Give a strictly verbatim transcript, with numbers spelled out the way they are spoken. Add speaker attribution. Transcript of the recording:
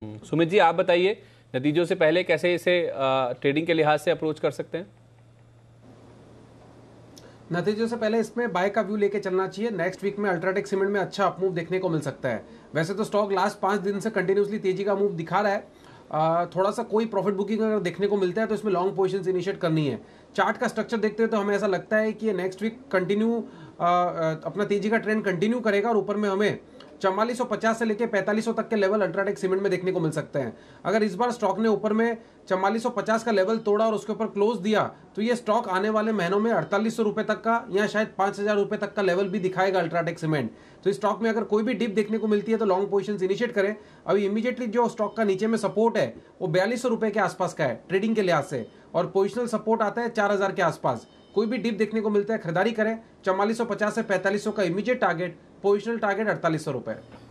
Speaker 1: सुमित जी, आप बताइए नतीजों से पहले कैसे इसे ट्रेडिंग के लिहाज से अप्रोच कर सकते हैं?
Speaker 2: नतीजों से पहले इसमें बाय का व्यू लेके चलना चाहिए। नेक्स्ट वीक में अल्ट्राटेक सीमेंट में अच्छा अपमूव देखने को मिल सकता है। वैसे तो स्टॉक लास्ट पांच दिन से कंटिन्यूसली तेजी का मूव दिखा रहा है। आ, थोड़ा सा कोई प्रॉफिट बुकिंग अगर देखने को मिलता है तो इसमें लॉन्ग पोजीशंस इनिशिएट करनी है। चार्ट का स्ट्रक्चर देखते हैं तो हमें ऐसा लगता है कि ये नेक्स्ट वीक कंटिन्यू अपना तेजी का ट्रेंड कंटिन्यू करेगा और ऊपर में हमें चौवालीस सौ पचास से लेकर पैंतालीस सौ तक के लेवल अल्ट्राटेक सीमेंट में देखने को मिल सकते हैं। अगर इस बार स्टॉक ने ऊपर में चौवालीस सौ पचास का लेवल तोड़ा और उसके ऊपर क्लोज दिया तो ये स्टॉक आने वाले महीनों में अड़तालीस सौ रुपए तक का या शायद पांच हजार रुपए तक का लेवल भी दिखाएगा अल्ट्राटेक सीमेंट। तो इस स्टॉक में अगर कोई भी डिप देखने को मिलती है तो लॉन्ग पोजीशंस इनिशिएट करें। अभी इमीडिएटली जो स्टॉक का नीचे में सपोर्ट है वो बयालीस सौ रुपए के आसपास का है ट्रेडिंग के लिहाज से, और पोजिशनल सपोर्ट आता है चार हजार के आसपास। कोई भी डिप देखने को मिलता है खरीदारी करें। चौवालीस सौ पचास से पैंतालीस सौ का इमीडिएट टारगेट, पोजिशनल टारगेट अड़तालीस सौ रुपए।